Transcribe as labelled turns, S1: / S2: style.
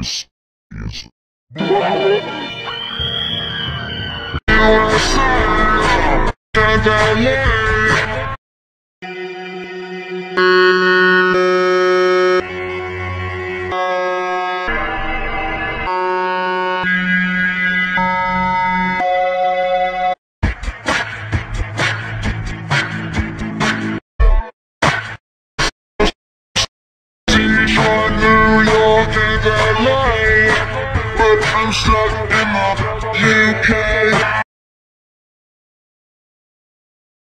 S1: This is New York and LA, but I'm stuck in the UK.